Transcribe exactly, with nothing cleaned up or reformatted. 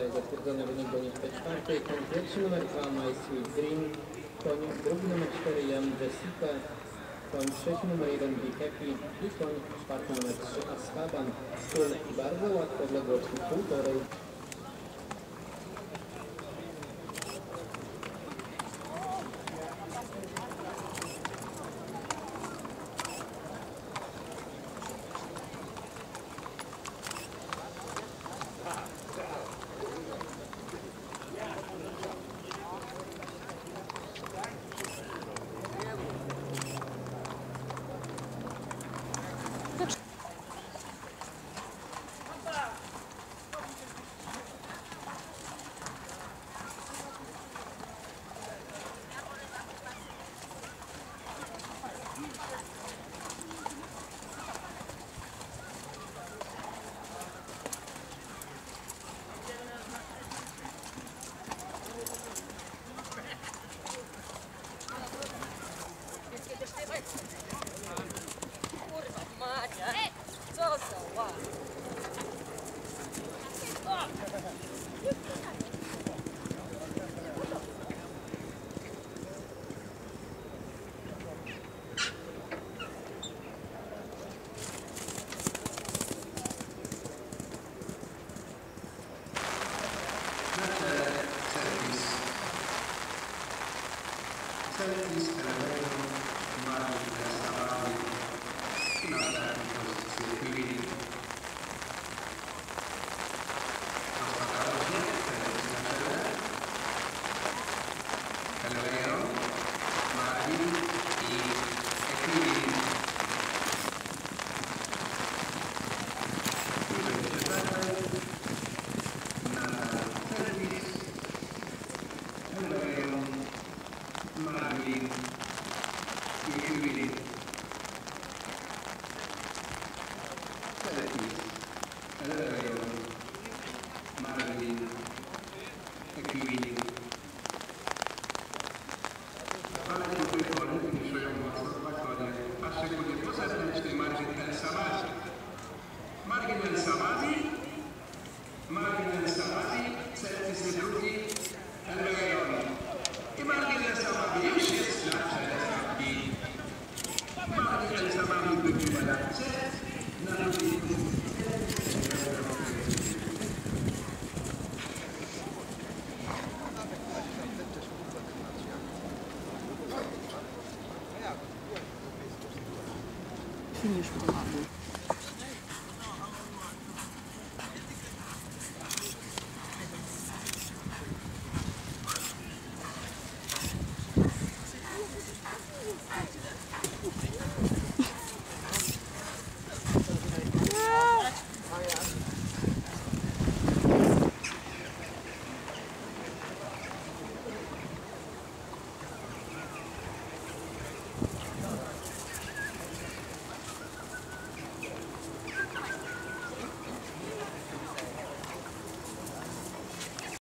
Tutaj zatwierdzony wynik gonitwy czwartej. Koń pierwszy numer dwa My Sweet Dream. Koń drugi numer cztery Young Jessica. Koń trzeci numer jeden Be Happy. I koń czwarty numer trzy Azkaban. Stół bardzo łatwo, odległości półtorej. Kurwa, Macia! Co za ład! Serwis Elementum Marki Restauracji i na ostatniej pozycji chwili. Ostatecznie serwis na czele. Elvero, Marki i Equilibri. I będzie dalej na serwis Elvero, Marki i Equilibri. Serwis Elvero, Marki, Equilibri. Ale tutaj konie finiszują mocno dwa konie, a szczególnie pozagraniczny Margin El Samadi. Margin El Samadi, Margin El Samadi, serwis drugi, Elvero. I Margin El Samadi już jest na czele stawki. Margin El Samadi wygrywa na set, na drugi. Finisz,